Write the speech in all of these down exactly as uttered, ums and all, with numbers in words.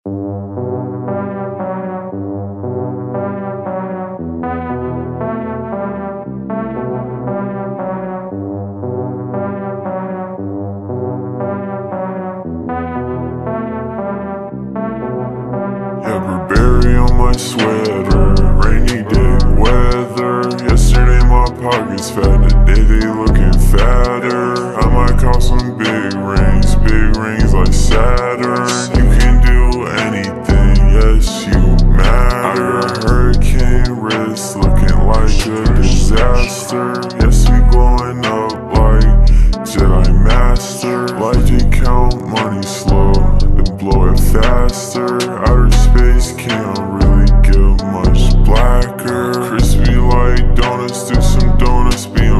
Yeah, Burberry on my sweater, rainy day weather. Yesterday my pockets fat, today they looking fatter. I might call some big rings, big rings like Saturn. You can do anything, yes you matter. I got hurricane wrists, looking like a disaster. Yes we glowing up like Jedi Master. Like to count money slow, then blow it faster. Outer space can't really get much blacker. Crispy like donuts, do some donuts, B M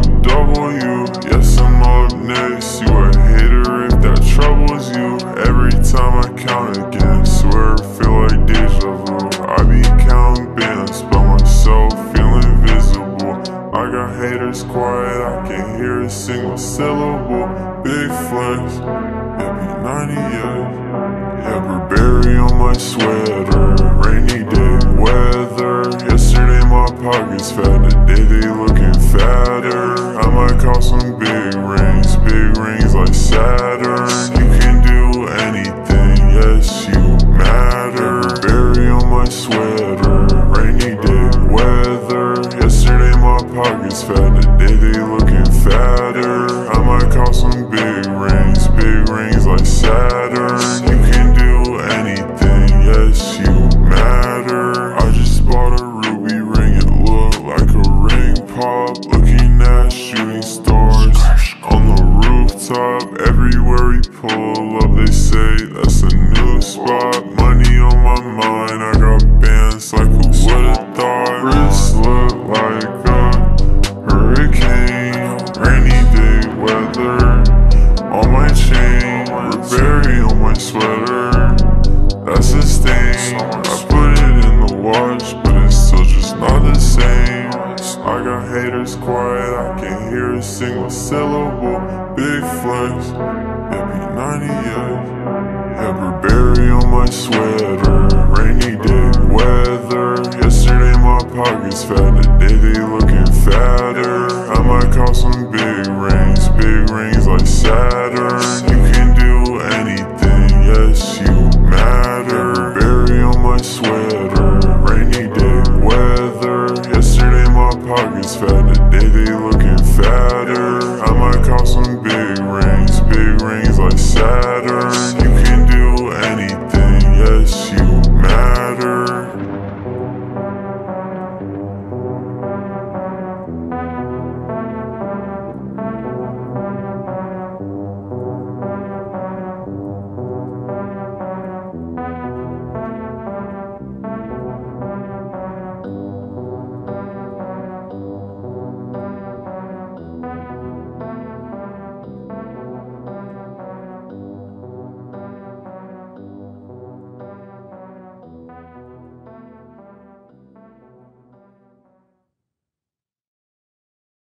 W. Yes, I'm up next, you a hater if that troubles you. Every time I count again, swear I feel like deja vu. I be counting bands by myself, feeling invisible. I got haters quiet, I can't hear a single syllable. Big flex, it be ninety-eight. Yeah, Burberry on my sweater, rainy day weather. Yesterday my pockets fat, today they looking fatter. I might call some big rings, big rings like Saturn. You can do anything, yes you matter. Burberry on my sweater, rainy day weather. Yesterday my pockets fat, today they looking fatter. I might call some big rings, big rings like Saturn. You can do anything, yes you matter. I just bought a ruby ring, it look like a ring pop. Looking at shooting stars on the rooftop. Everywhere we pull up they say that's a new spot. Money on my mind, I got bands like who would've thought. Wrist look like a hurricane, rainy day weather. On my chain, Burberry on my sweater, that's a stain. I put it in the wash, but it's still just not the same. I got haters quiet, I can't hear a single syllable.